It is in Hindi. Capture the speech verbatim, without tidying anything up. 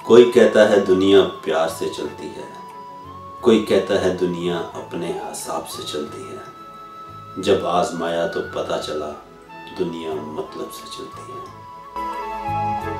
कोई कहता है दुनिया प्यार से चलती है, कोई कहता है दुनिया अपने हिसाब से चलती है। जब आजमाया तो पता चला दुनिया मतलब से चलती है।